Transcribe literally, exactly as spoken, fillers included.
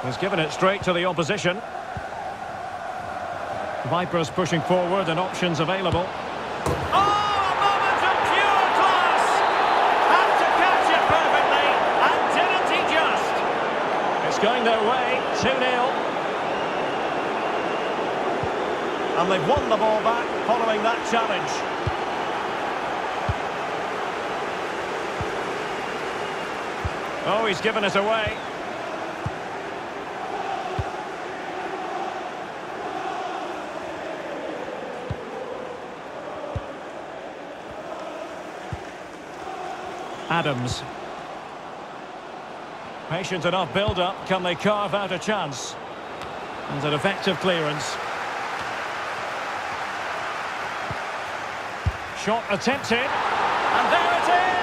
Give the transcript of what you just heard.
He's given it straight to the opposition. Vipers pushing forward and options available. Oh, a moment of pure class! Had to catch it perfectly, and didn't he just? It's going their way, two nil. And they've won the ball back following that challenge. Oh, he's given it away. Adams. Patient enough build-up. Can they carve out a chance? And an effective clearance. Shot attempted. And there it is!